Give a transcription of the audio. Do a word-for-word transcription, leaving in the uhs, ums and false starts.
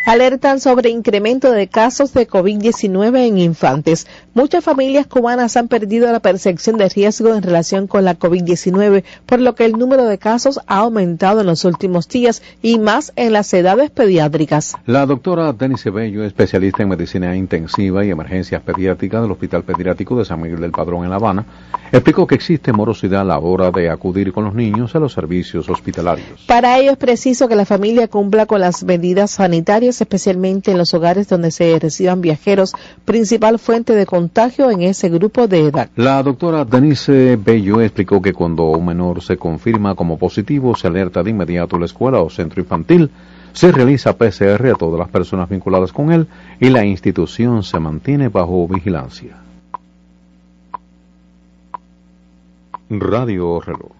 Alertan sobre incremento de casos de COVID diecinueve en infantes. Muchas familias cubanas han perdido la percepción de riesgo en relación con la COVID diecinueve, por lo que el número de casos ha aumentado en los últimos días y más en las edades pediátricas. La doctora Denise Bello, especialista en medicina intensiva y emergencias pediátricas del Hospital Pediátrico de San Miguel del Padrón en La Habana, explicó que existe morosidad a la hora de acudir con los niños a los servicios hospitalarios. Para ello es preciso que la familia cumpla con las medidas sanitarias, especialmente en los hogares donde se reciban viajeros, principal fuente de contagio en ese grupo de edad. La doctora Denise Bello explicó que cuando un menor se confirma como positivo, se alerta de inmediato a la escuela o centro infantil, se realiza P C R a todas las personas vinculadas con él y la institución se mantiene bajo vigilancia. Radio Reloj.